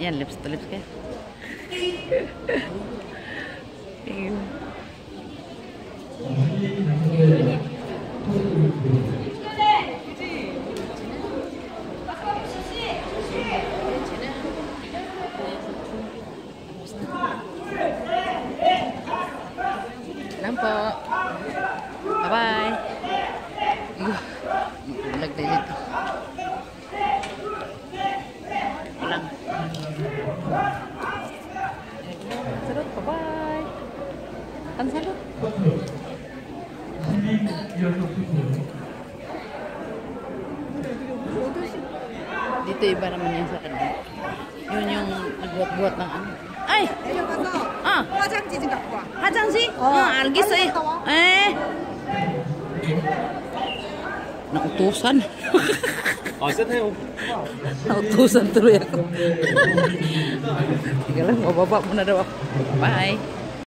Yan, lips to lips kayo. Lang po. Bye-bye. Bulag din ito. Lang. Salud, bye-bye. Kan salud. Dito iba naman yan sa kanya. Yun yung nagbuat-buat ng ano. Ay! Ah! 화장지? 알겠어요. Nautusan. Set Nautusan tuloy ako. Sige lang, mababa muna daw ako. Bye!